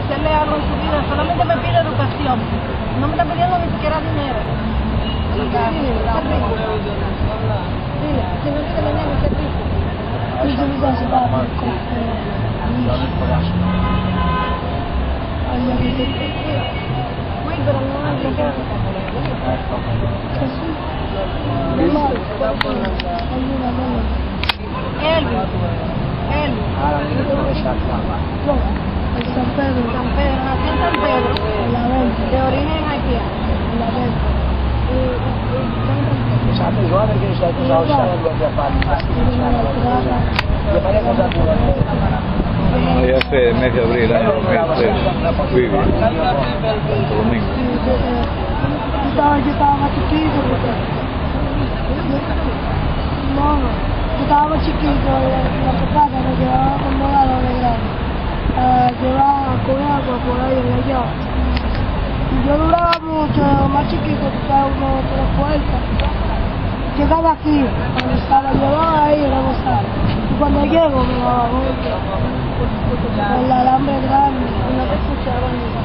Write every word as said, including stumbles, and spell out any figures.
ofrecerle algo en su vida, solamente me pide educación. No me está pidiendo ni siquiera dinero. No quiere dinero, está rico. Dile, si no quiere dinero, está rico. Y yo me voy a ayudar. Uy, pero no hay que Jesús. Mamá, Elvis. Elvis. No, el San Pedro. San Pedro, nació en San Pedro. En la venta. De origen haitiano. En la venta. No, ya hace mes de abril, año dos mil tres, vive Santo Domingo. Yo estaba, yo estaba más chiquito, porque no, yo estaba más chiquito, la papá me llevaba con dos de grande, a llevar a comer agua por ahí en la llave. Y yo duraba mucho, más chiquito, estaba uno por la puerta. Llegaba aquí, cuando estaba, llevaba ahí y luego estaba. Y cuando llego me daba golpe, con el alambre grande, No te escuchaban.